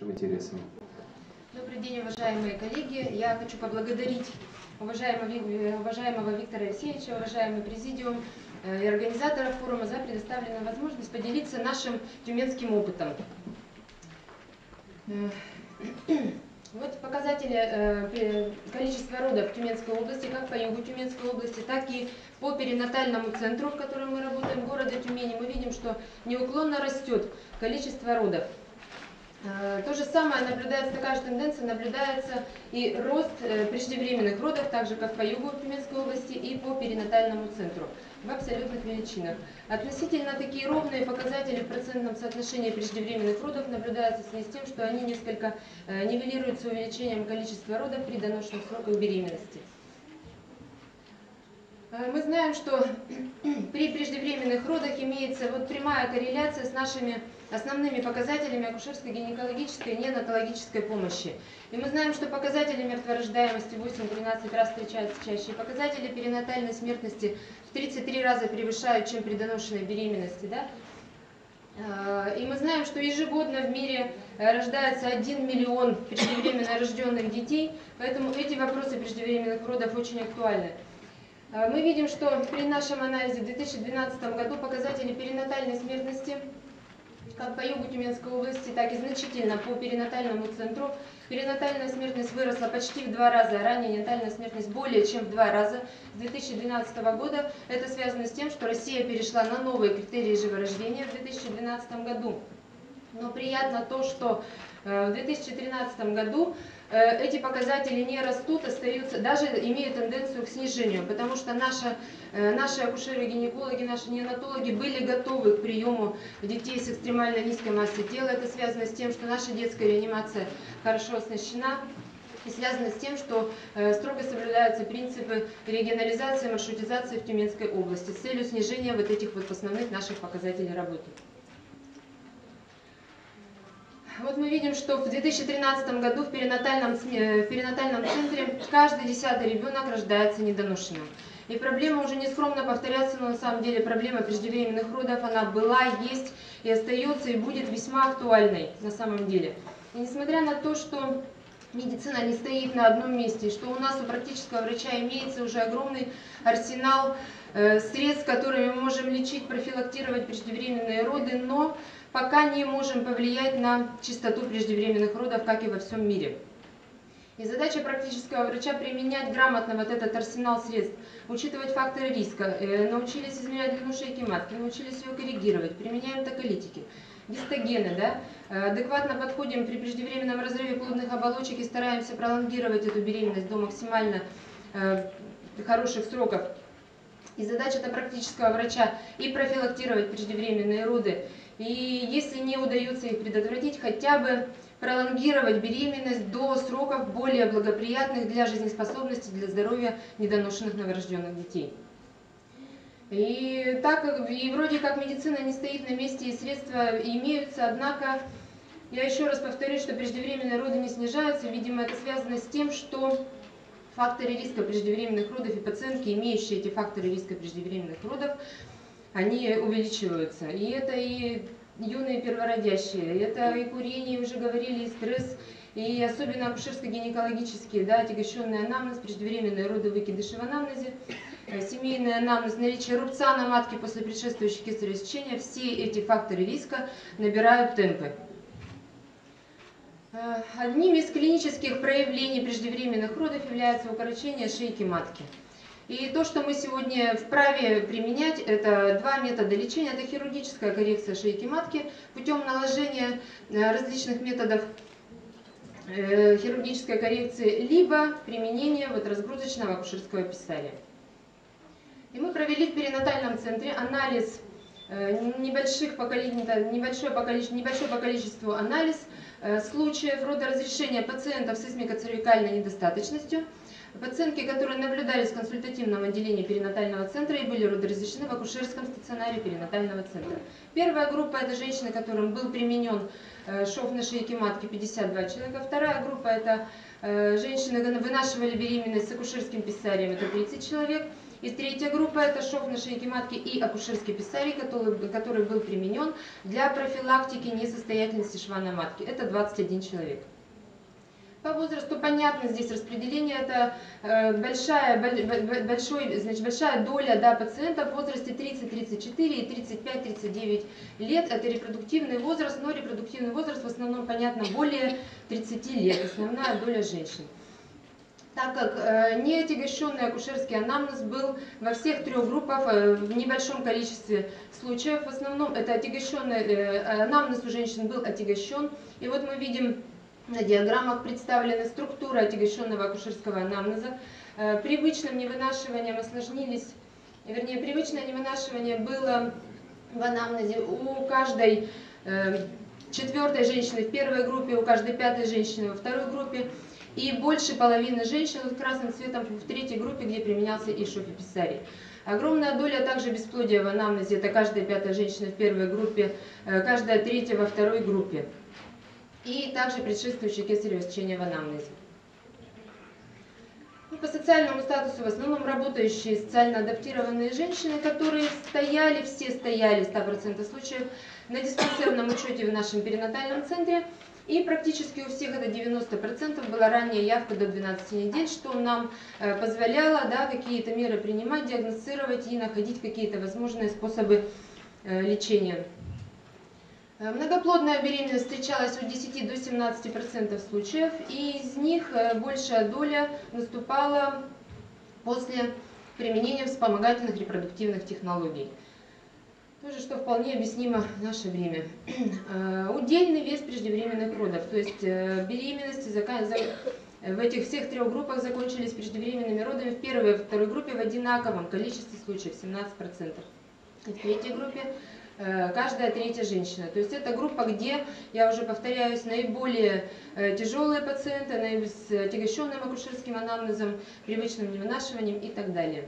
нашим интересам. Добрый день, уважаемые коллеги. Я хочу поблагодарить уважаемого Виктора Алексеевича, уважаемый президиум и организаторов форума за предоставленную возможность поделиться нашим тюменским опытом. Вот показатели количества родов в Тюменской области, как по югу Тюменской области, так и по перинатальному центру, в котором мы работаем, города Тюмени. Мы видим, что неуклонно растет количество родов. То же самое наблюдается, такая же тенденция наблюдается и рост преждевременных родов, так же как по югу Тюменской области и по перинатальному центру в абсолютных величинах. Относительно такие ровные показатели в процентном соотношении преждевременных родов наблюдаются в связи с тем, что они несколько нивелируются увеличением количества родов при доношенных сроках беременности. Мы знаем, что при преждевременных родах имеется прямая корреляция с нашими основными показателями акушерско-гинекологической и неонатологической помощи. И мы знаем, что показатели мертворождаемости 8-13 раз встречаются чаще, и показатели перинатальной смертности в 33 раза превышают, чем при доношенной беременности. Да? И мы знаем, что ежегодно в мире рождается 1 миллион преждевременно рожденных детей, поэтому эти вопросы преждевременных родов очень актуальны. Мы видим, что при нашем анализе в 2012 году показатели перинатальной смертности как по югу Тюменской области, так и значительно по перинатальному центру. Перинатальная смертность выросла почти в 2 раза, а ранее ненатальная смертность более чем в 2 раза с 2012 года. Это связано с тем, что Россия перешла на новые критерии живорождения в 2012 году. Но приятно то, что в 2013 году эти показатели не растут, остаются, даже имеют тенденцию к снижению, потому что наши акушеры-гинекологи, наши неонатологи были готовы к приему детей с экстремально низкой массой тела. Это связано с тем, что наша детская реанимация хорошо оснащена, и связано с тем, что строго соблюдаются принципы регионализации, маршрутизации в Тюменской области с целью снижения вот этих основных наших показателей работы. Вот мы видим, что в 2013 году в перинатальном центре каждый 10-й ребенок рождается недоношенным. И проблема уже не скромно повторяться, но на самом деле проблема преждевременных родов, она была, есть и остается, и будет весьма актуальной на самом деле. И несмотря на то, что медицина не стоит на одном месте, что у нас у практического врача имеется уже огромный арсенал средств, которыми мы можем лечить, профилактировать преждевременные роды, но пока не можем повлиять на частоту преждевременных родов, как и во всем мире. И задача практического врача применять грамотно вот этот арсенал средств, учитывать факторы риска, научились измерять длину шейки матки, научились ее коррегировать, применяем токолитики, гистогены, да? Адекватно подходим при преждевременном разрыве плодных оболочек и стараемся пролонгировать эту беременность до максимально хороших сроков. И задача практического врача и профилактировать преждевременные роды, и если не удается их предотвратить, хотя бы пролонгировать беременность до сроков более благоприятных для жизнеспособности, для здоровья недоношенных новорожденных детей. И вроде как медицина не стоит на месте, и средства имеются, однако я еще раз повторюсь, что преждевременные роды не снижаются. Видимо, это связано с тем, что факторы риска преждевременных родов и пациентки, имеющие эти факторы риска преждевременных родов, они увеличиваются. И это и юные первородящие, это и курение, уже говорили, и стресс, и особенно акушерско-гинекологические, да, отягощенный анамнез, преждевременные роды, выкидыши в анамнезе, семейный анамнез, наличие рубца на матке после предшествующего кесарево сечения, все эти факторы риска набирают темпы. Одним из клинических проявлений преждевременных родов является укорочение шейки матки. И то, что мы сегодня вправе применять, это 2 метода лечения. Это хирургическая коррекция шейки матки путем наложения различных методов хирургической коррекции, либо применение разгрузочного акушерского писария. И мы провели в перинатальном центре анализ, небольшой по количеству анализ случаев родоразрешения пациентов с исмико-цервикальной недостаточностью. Пациентки, которые наблюдались в консультативном отделении перинатального центра и были родоразрешены в акушерском стационаре перинатального центра. Первая группа – это женщины, которым был применен шов на шейке матки, 52 человека. Вторая группа – это женщины, вынашивали беременность с акушерским писарием, это 30 человек. И третья группа – это шов на шейке матки и акушерский писарий, который был применен для профилактики несостоятельности шва на матке. Это 21 человек. По возрасту понятно здесь распределение, это большая доля, да, пациентов в возрасте 30-34 и 35-39 лет. Это репродуктивный возраст, но репродуктивный возраст в основном, понятно, более 30 лет, основная доля женщин. Так как неотягощенный акушерский анамнез был во всех трех группах в небольшом количестве случаев, в основном это отягощенный анамнез у женщин был отягощен. И вот мы видим, на диаграммах представлены структуры отягощенного акушерского анамнеза. Привычным невынашиванием осложнились, вернее, привычное невынашивание было в анамнезе у каждой четвертой женщины в первой группе, у каждой пятой женщины во второй группе. И больше половины женщин вот красным цветом в третьей группе, где применялся и шов и писарий. Огромная доля также бесплодия в анамнезе, это каждая пятая женщина в первой группе, каждая третья во второй группе. И также предшествующее кесарево сечение в анамнезе. По социальному статусу в основном работающие социально адаптированные женщины, которые все стояли 100% случаев на диспансерном учете в нашем перинатальном центре. И практически у всех это 90% была ранняя явка до 12 недель, что нам позволяло, да, какие-то меры принимать, диагностировать и находить какие-то возможные способы лечения. Многоплодная беременность встречалась от 10 до 17% случаев, и из них большая доля наступала после применения вспомогательных репродуктивных технологий. Тоже, что вполне объяснимо в наше время. Удельный вес преждевременных родов, то есть беременности в этих всех трех группах закончились преждевременными родами в первой и второй группе в одинаковом количестве случаев, 17%. И в третьей группе каждая третья женщина. То есть это группа, где, я уже повторяюсь, наиболее тяжелые пациенты, с отягощенным акушерским анамнезом, привычным невынашиванием и так далее.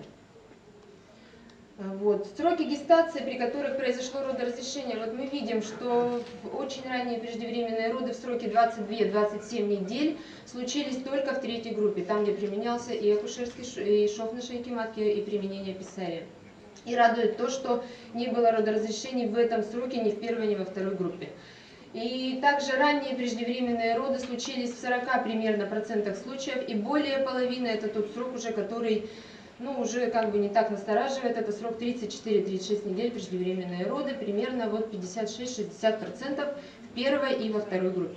Вот. Сроки гестации, при которых произошло родоразрешение, вот мы видим, что очень ранние преждевременные роды в сроке 22-27 недель случились только в третьей группе, там, где применялся и акушерский и шов на шейке матки, и применение писария. И радует то, что не было родоразрешений в этом сроке ни в первой, ни во второй группе. И также ранние преждевременные роды случились в 40 примерно процентах случаев, и более половины это тот срок уже, который уже как бы не так настораживает, это срок 34-36 недель преждевременные роды, примерно вот 56-60% в первой и во второй группе.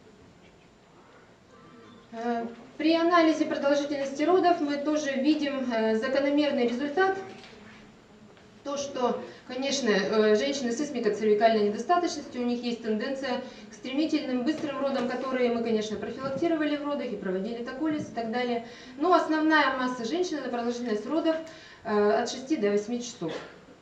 При анализе продолжительности родов мы тоже видим закономерный результат. То, что, конечно, женщины с исмикоцервикальной недостаточностью, у них есть тенденция к стремительным, быстрым родам, которые мы, конечно, профилактировали в родах и проводили токолиз и так далее. Но основная масса женщин – это продолжительность родов от 6 до 8 часов.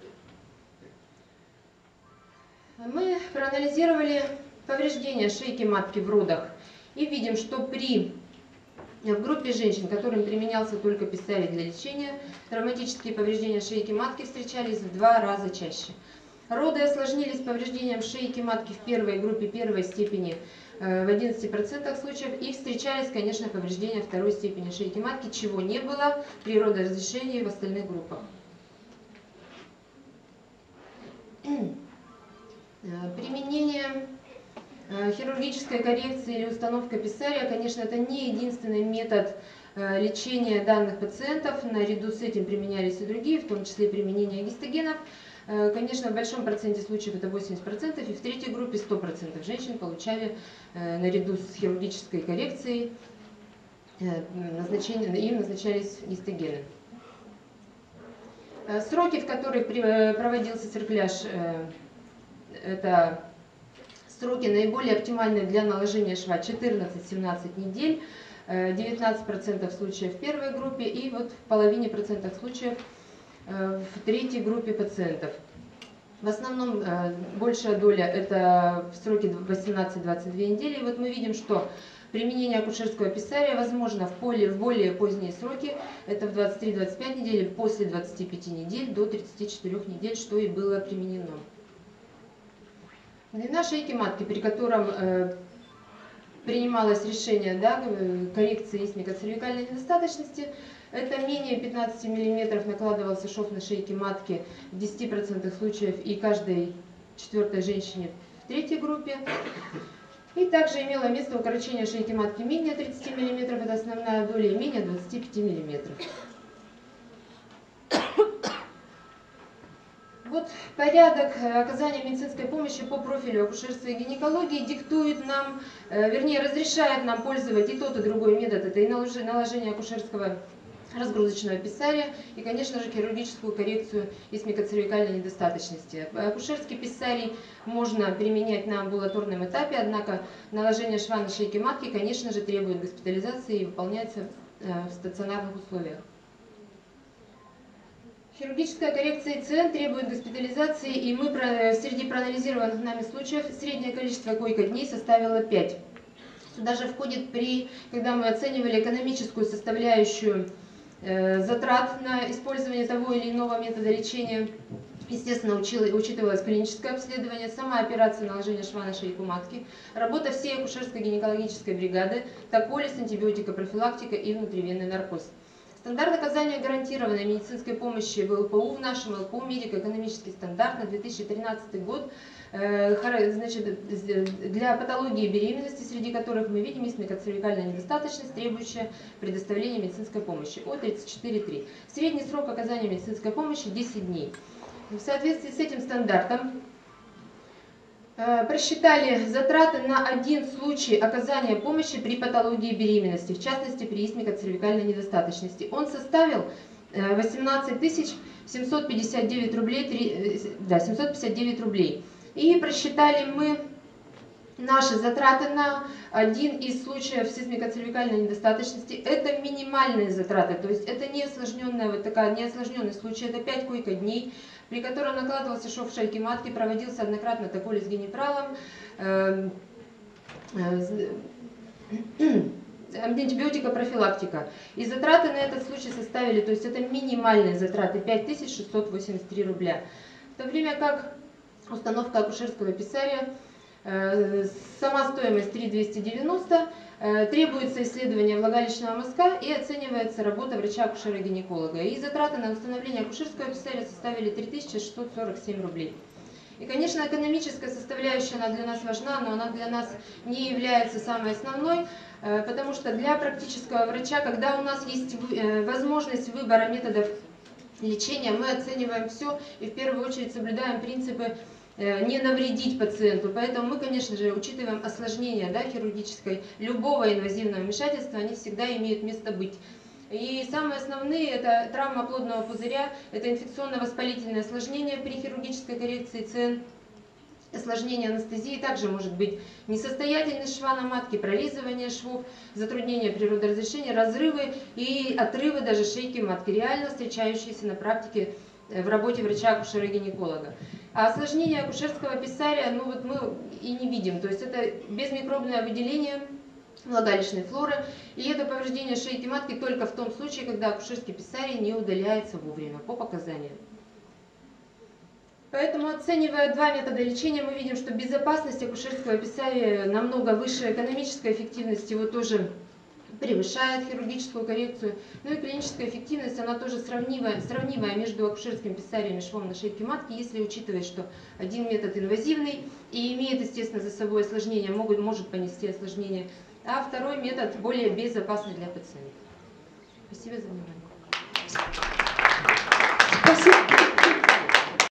Мы проанализировали повреждения шейки матки в родах и видим, что в группе женщин, которым применялся только писарий для лечения, травматические повреждения шейки матки встречались в 2 раза чаще. Роды осложнились повреждением шейки матки в первой группе первой степени в 11% случаев и встречались, конечно, повреждения второй степени шейки матки, чего не было при родоразрешении в остальных группах. Применение хирургической коррекции или установка писария, конечно, это не единственный метод лечения данных пациентов. Наряду с этим применялись и другие, в том числе применение гистогенов. Конечно, в большом проценте случаев это 80%, и в третьей группе 100% женщин получали наряду с хирургической коррекцией, им назначались гистогены. Сроки, в которых проводился циркуляж, это сроки наиболее оптимальные для наложения шва 14-17 недель, 19% случаев в первой группе и вот в половине процентов случаев в третьей группе пациентов. В основном большая доля это в сроке 18-22 недели. И вот мы видим, что применение акушерского писария возможно в более поздние сроки, это в 23-25 недель, после 25 недель до 34 недель, что и было применено. Длина шейки матки, при котором принималось решение коррекции исмикоцервикальной недостаточности, Это менее 15 мм накладывался шов на шейки матки в 10% случаев и каждой 4-й женщине в 3-й группе. И также имело место укорочение шейки матки менее 30 мм, это основная доля, и менее 25 мм. Вот порядок оказания медицинской помощи по профилю акушерства и гинекологии диктует нам, вернее разрешает нам пользовать и тот, и другой метод. Это и наложение акушерского разгрузочного писария и, конечно же, хирургическую коррекцию исмикоцервикальной недостаточности. Акушерский писарий можно применять на амбулаторном этапе, однако наложение шва на шейке матки, конечно же, требует госпитализации и выполняется в стационарных условиях. Хирургическая коррекция ИЦН требует госпитализации, и мы среди проанализированных нами случаев среднее количество койко-дней составило 5. Сюда же входит, когда мы оценивали экономическую составляющую затрат на использование того или иного метода лечения, естественно, учитывалось клиническое обследование, сама операция наложения шва на шейку матки, работа всей акушерской гинекологической бригады, токолиз, антибиотикопрофилактика и внутривенный наркоз. Стандарт оказания гарантированной медицинской помощи в ЛПУ, в нашем ЛПУ медико-экономический стандарт на 2013 год, значит, для патологии беременности, среди которых мы видим исмикоцервикальная недостаточность, требующая предоставления медицинской помощи, от 34,3. Средний срок оказания медицинской помощи 10 дней. В соответствии с этим стандартом просчитали затраты на один случай оказания помощи при патологии беременности, в частности при исмикоцервикальной недостаточности. Он составил 18 759 рублей. И просчитали мы наши затраты на один из случаев с исмикоцервикальной недостаточности. Это минимальные затраты, то есть это не осложненный случай, это 5 койко-дней, при котором накладывался шов в шейке матки, проводился однократно токолиз с генипралом, антибиотикопрофилактика. И затраты на этот случай составили, то есть это минимальные затраты, 5683 рубля. В то время как установка акушерского писария, сама стоимость 3290, требуется исследование влагалищного мазка и оценивается работа врача-акушера-гинеколога. И затраты на установление акушерского писария составили 3647 рублей. И, конечно, экономическая составляющая, она для нас важна, но она для нас не является самой основной, потому что для практического врача, когда у нас есть возможность выбора методов лечения, мы оцениваем все и в первую очередь соблюдаем принципы не навредить пациенту. Поэтому мы, конечно же, учитываем осложнения хирургической, любого инвазивного вмешательства, они всегда имеют место быть. И самые основные – это травма плодного пузыря, это инфекционно-воспалительное осложнение при хирургической коррекции ИЦН, осложнение анестезии, также может быть несостоятельность шва на матке, пролизывание швов, затруднение природоразрешения, разрывы и отрывы даже шейки матки, реально встречающиеся на практике в работе врача-акушера-гинеколога. А осложнение акушерского писария, мы и не видим, то есть это безмикробное выделение влагалищной флоры, и это повреждение шейки матки только в том случае, когда акушерский писарий не удаляется вовремя по показаниям. Поэтому, оценивая два метода лечения, мы видим, что безопасность акушерского писария намного выше, экономическая эффективность его тоже превышает хирургическую коррекцию. Ну и клиническая эффективность, она тоже сравнимая между акушерским писарием и швом на шейке матки, если учитывать, что один метод инвазивный и имеет, естественно, за собой осложнения, может понести осложнения, а второй метод более безопасный для пациента. Спасибо за внимание.